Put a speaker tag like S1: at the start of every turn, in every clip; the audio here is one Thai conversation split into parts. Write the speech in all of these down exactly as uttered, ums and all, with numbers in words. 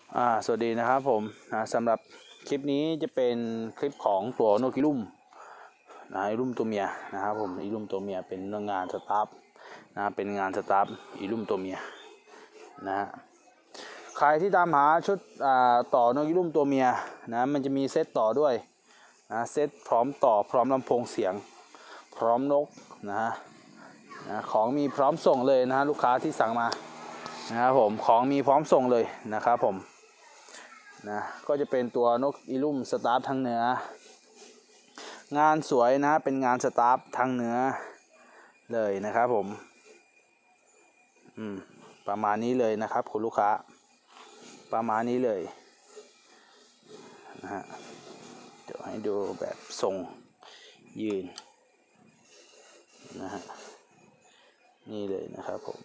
S1: อ่าสวัสดีนะครับผมนะสำหรับคลิปนี้จะเป็นคลิปของตัวนกอีลุ่มนะอีลุ่มตัวเมียนะครับผมอีลุ่มตัวเมียเป็นงานสตาร์ฟนะเป็นงานสตาร์ฟอีลุ่มตัวเมียนะฮะใครที่ตามหาชุดอ่าต่อนกอีลุ่มตัวเมียนะมันจะมีเซตต่อด้วยนะเซตพร้อมต่อพร้อมลำโพงเสียงพร้อมนกนะฮะนะของมีพร้อมส่งเลยนะฮะลูกค้าที่สั่งมานะครับผมของมีพร้อมส่งเลยนะครับผมนะก็จะเป็นตัวนกอีลุ่มสตาร์ฟทางเหนืองานสวยนะเป็นงานสตาร์ฟทางเหนือเลยนะครับผมอืมประมาณนี้เลยนะครับคุณลูกค้าประมาณนี้เลยนะฮะเดี๋ยวให้ดูแบบทรงยืนนะฮะนี่เลยนะครับผม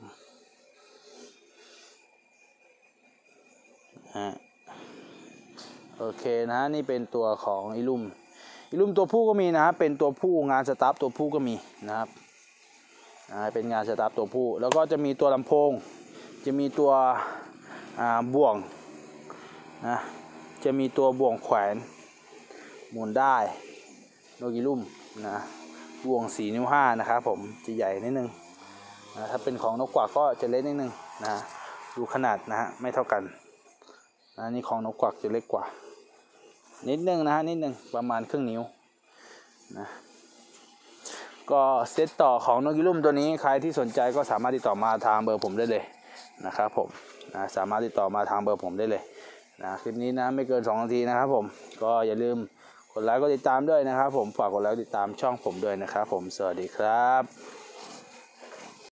S1: ฮะโอเคนะนี่เป็นตัวของอีลุ่มอีลุ่มตัวผู้ก็มีนะครับเป็นตัวผู้งานสตาร์ฟตัวผู้ก็มีนะครับเป็นงานสตาร์ฟตัวผู้แล้วก็จะมีตัวลำโพงจะมีตัวบ่วงนะจะมีตัวบ่วงแขวนหมุนได้นกอีลุ่มนะบ่วงสี่นิ้วห้านะครับผมจะใหญ่นิดนึงนะถ้าเป็นของนกกวักก็จะเล็กนิดนึงนะดูขนาดนะฮะไม่เท่ากันนะนี่ของนกกวักจะเล็กกว่านิดนึงนะฮะนิดนึงประมาณครึ่งนิ้วนะก็เซตต่อของนกอีลุ่มตัวนี้ใครที่สนใจก็สามารถติดต่อมาทางเบอร์ผมได้เลยนะครับผมนะสามารถติดต่อมาทางเบอร์ผมได้เลยนะคลิปนี้นะไม่เกินสองนาทีนะครับผมก็อย่าลืมกดไลค์กดติดตามด้วยนะครับผมฝากกดไลค์ติดตามช่องผมด้วยนะครับผมสวัสดีครับ